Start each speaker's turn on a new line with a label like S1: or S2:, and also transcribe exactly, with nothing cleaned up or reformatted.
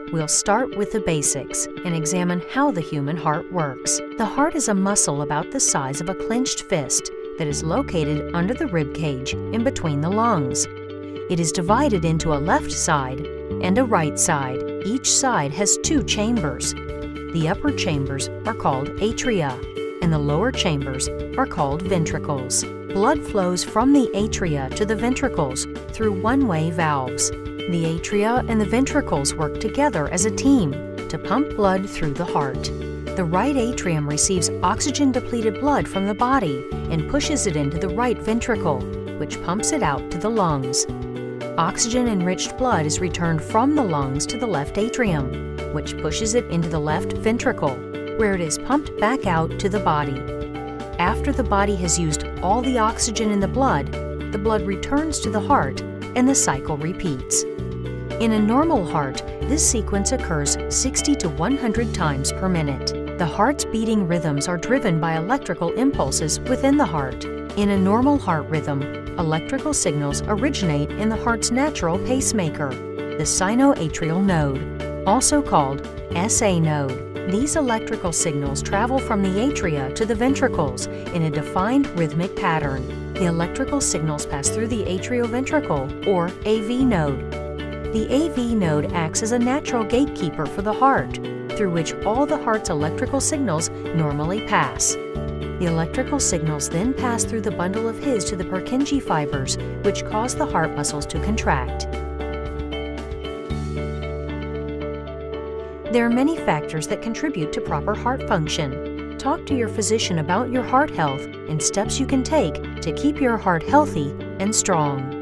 S1: We'll start with the basics and examine how the human heart works. The heart is a muscle about the size of a clenched fist that is located under the rib cage in between the lungs. It is divided into a left side and a right side. Each side has two chambers. The upper chambers are called atria, and the lower chambers are called ventricles. Blood flows from the atria to the ventricles through one-way valves. The atria and the ventricles work together as a team to pump blood through the heart. The right atrium receives oxygen-depleted blood from the body and pushes it into the right ventricle, which pumps it out to the lungs. Oxygen-enriched blood is returned from the lungs to the left atrium, which pushes it into the left ventricle, where it is pumped back out to the body. After the body has used all the oxygen in the blood, the blood returns to the heart and the cycle repeats. In a normal heart, this sequence occurs sixty to one hundred times per minute. The heart's beating rhythms are driven by electrical impulses within the heart. In a normal heart rhythm, electrical signals originate in the heart's natural pacemaker, the sinoatrial node, also called S A node. These electrical signals travel from the atria to the ventricles in a defined rhythmic pattern. The electrical signals pass through the atrioventricle, or A V node. The A V node acts as a natural gatekeeper for the heart, through which all the heart's electrical signals normally pass. The electrical signals then pass through the bundle of His to the Purkinje fibers, which cause the heart muscles to contract. There are many factors that contribute to proper heart function. Talk to your physician about your heart health and steps you can take to keep your heart healthy and strong.